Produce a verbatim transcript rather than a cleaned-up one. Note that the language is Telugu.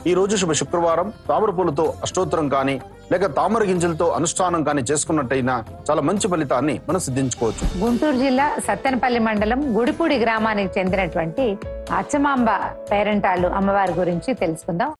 ఈ రోజు శుభ శుక్రవారం తామర పూలతో అష్టోత్తరం కానీ లేక తామర గింజలతో అనుష్ఠానం కానీ చేసుకున్నట్టయినా చాలా మంచి ఫలితాన్ని మనం సిద్ధించుకోవచ్చు. గుంటూరు జిల్లా సత్తెనపల్లి మండలం గుడిపూడి గ్రామానికి చెందినటువంటి అచ్చమాంబ పేరంటాళ్ళు అమ్మవారి గురించి తెలుసుకుందాం.